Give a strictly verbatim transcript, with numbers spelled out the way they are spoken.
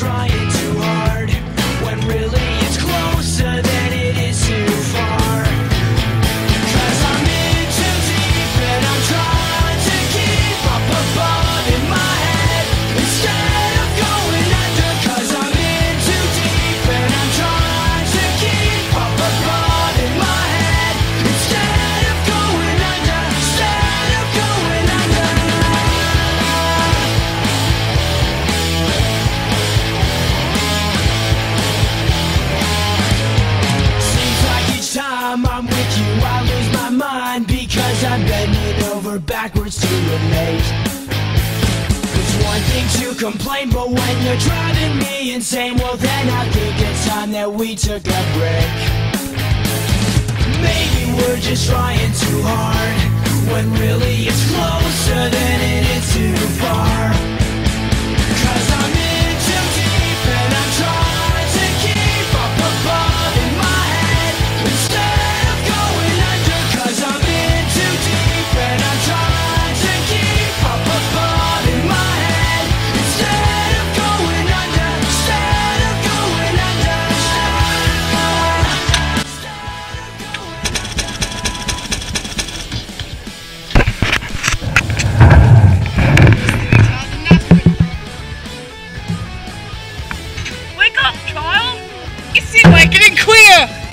trying too hard, when really it's closer than it is too far. Cause I'm in too deep and I'm trying to keep up above in my head instead of going under. Cause I'm in too deep and I'm trying to keep up above in my head instead of going under, instead of going under. Seems like each time I'm with you I lose my mind, because I'm bending over backwards to relate. It's one thing to complain, but when you're driving me insane, well then I think it's time that we took a break. Maybe we're just trying too hard, when really it's closer than it is too far. Cause I'm in too deep and I'm trying to keep up above in my head instead of going under. Cause I'm in too deep and I'm trying to keep up above in my head instead of going under, instead of going under, Wake up, child! You seem like getting queer!